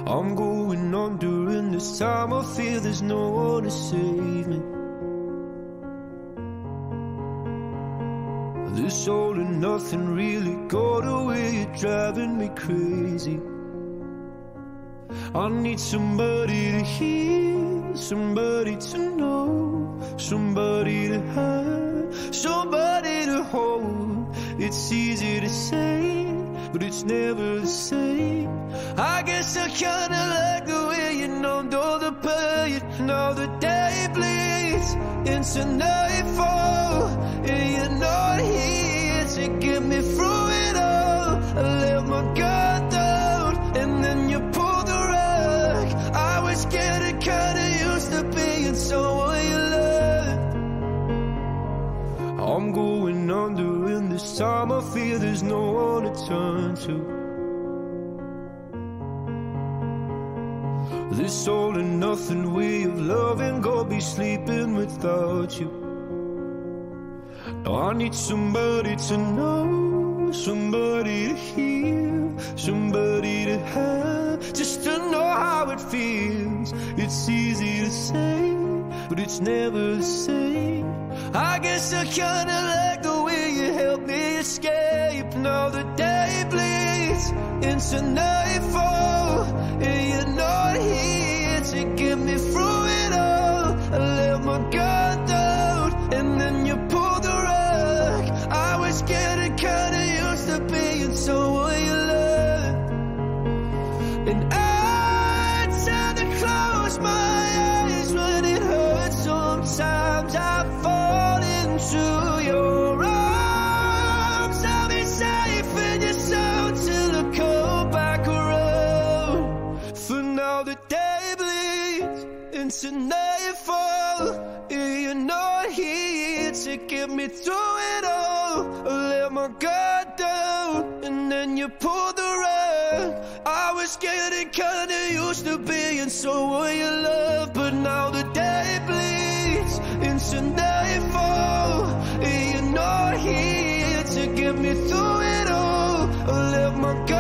I'm going on during this time. I feel there's no one to save me. This all and nothing really got away. You're driving me crazy. I need somebody to hear, somebody to know, somebody to have, somebody to hold. It's easy to say, but it's never the same. I guess I kinda like the way you numbed all the pain. Now the day bleeds into nightfall, and you're not here to get me through it all. I let my guard down, and then you pulled the rug. I was getting kinda used to being someone you loved. I'm going under, and this time I feel there's no one to turn to. This all and nothing way of loving, go be sleeping without you. Now I need somebody to know, somebody to hear, somebody to have, just to know how it feels. It's easy to say, but it's never the same. I guess I kinda like the way you help me escape. Now the day bleeds into nightfall, and you're not here to get me through it all. I let my guard down, and then you pulled the rug. I was getting kinda used to being someone you loved. And I tend to close my eyes when it hurts. Sometimes I fall into your arms. I'll be safe in your soul till I come back around. For now the day bleeds into nightfall, and you're not here to get me through it all. I let my guard down, and then you pulled the rug. I was getting kinda used to being someone you love, but now the day bleeds into nightfall, and you're not here to get me through it all. I let my guard